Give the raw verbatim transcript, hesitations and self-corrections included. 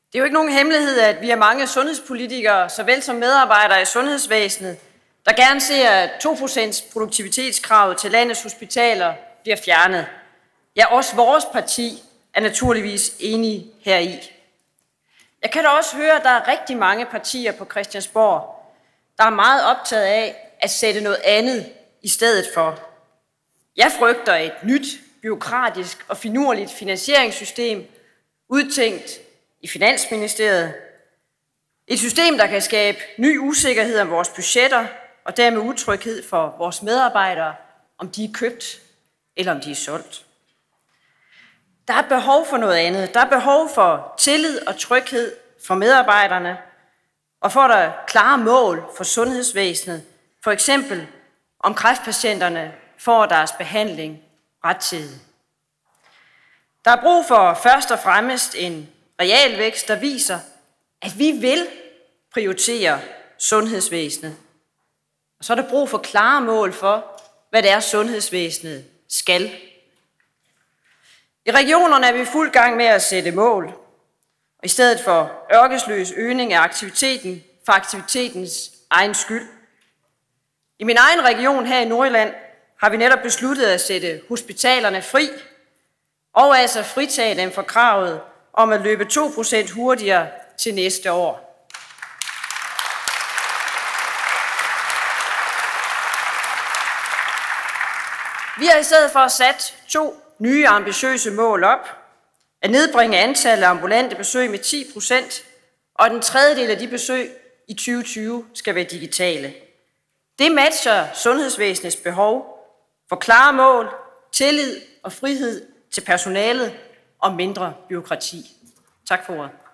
Det er jo ikke nogen hemmelighed, at vi er mange sundhedspolitikere, såvel som medarbejdere i sundhedsvæsenet, der gerne ser, at to procent produktivitetskravet til landets hospitaler bliver fjernet. Ja, også vores parti er naturligvis enige heri. Jeg kan da også høre, at der er rigtig mange partier på Christiansborg, der er meget optaget af at sætte noget andet i stedet for. Jeg frygter et nyt, bureaukratisk og finurligt finansieringssystem, udtænkt i Finansministeriet. Et system, der kan skabe ny usikkerhed om vores budgetter og dermed utryghed for vores medarbejdere, om de er købt eller om de er solgt. Der er behov for noget andet. Der er behov for tillid og tryghed for medarbejderne, og for at der er klare mål for sundhedsvæsenet, for eksempel om kræftpatienterne får deres behandling rettidigt. Der er brug for først og fremmest en realvækst, der viser, at vi vil prioritere sundhedsvæsenet. Og så er der brug for klare mål for, hvad det er, sundhedsvæsenet skal. I regionerne er vi i fuld gang med at sætte mål, og i stedet for ørkesløs øgning af aktiviteten for aktivitetens egen skyld. I min egen region her i Nordjylland har vi netop besluttet at sætte hospitalerne fri, og altså fritage dem for kravet om at løbe to procent hurtigere til næste år. Vi har i stedet for sat to nye ambitiøse mål op: at nedbringe antallet af ambulante besøg med ti procent, og den tredjedel af de besøg i tyve tyve skal være digitale. Det matcher sundhedsvæsenets behov for klare mål, tillid og frihed til personalet og mindre bureaukrati. Tak for ordet.